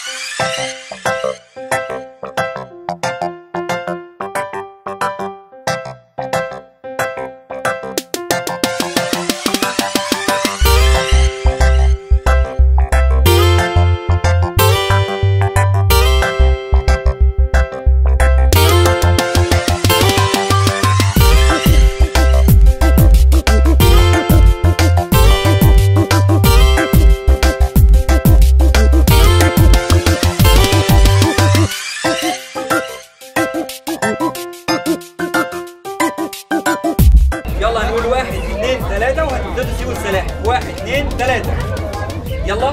يلا هنقول 1 2 3 وهتبدأوا تسيبوا السلاح. 1 2 3 يلا.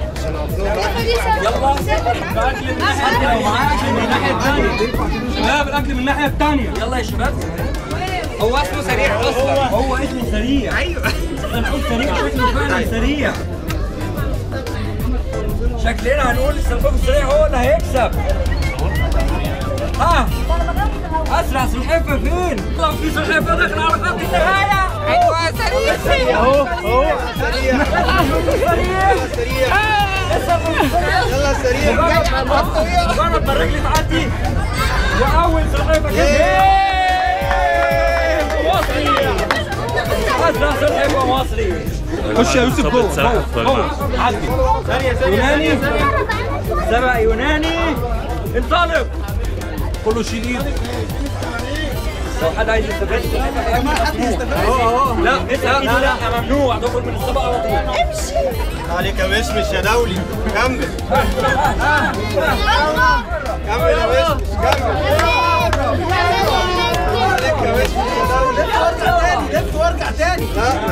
يلا. الأكل من الناحية الثانية. شباب الأكل من الناحية الثانية. يلا يا شباب. هو اسمه سريع اصلا. هو اسمه سريع. ايوه. هنقول سريع اسمه فعلا سريع. شكلنا هنقول السلحفاة السريع هو اللي هيكسب. ها اسرع سلحفاة فين؟ طب في سلحفاة داخلة على خط النهاية. ايوه سريع. اهو سريع سريع. يلا سريع. مجرد ما الرجل تعدي واول سلحفاة كسبت. مصري. اسرع سلحفاة مصري. خش يا يوسف جوه. عدي. يوناني. سبق يوناني. انطلق. كله شيل ايده. لو حد عايز يستفاد لا اسال لا ممنوع تخرج من السبق على طول. امشي عليك يا مشمش يا دولي. كمل كمل يا مشمش كمل. عليك يا مشمش يا دولي. لف وارجع تاني. لا ما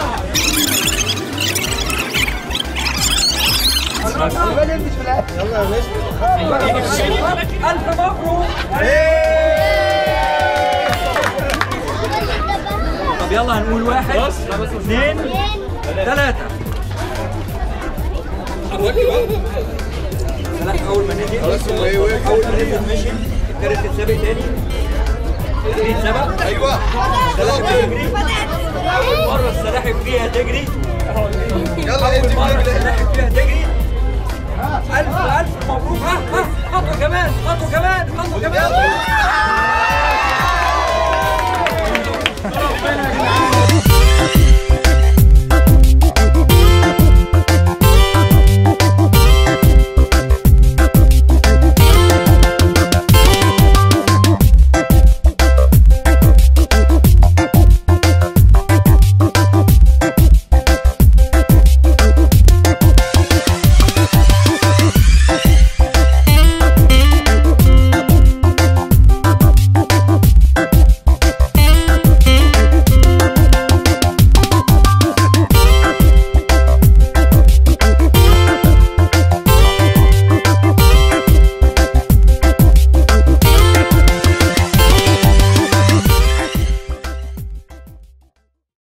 تلفش. يلا يا مشمش. الف مبروك. طب يلا هنقول 1 2 3. سلاح اول ما نزل اول ما نزل مشي. التالت اتسابق تاني. دي اتسبق. ايوه السلاحف تجري. اول مرة السلاحف فيها تجري. يلا اول مرة انت السلاحف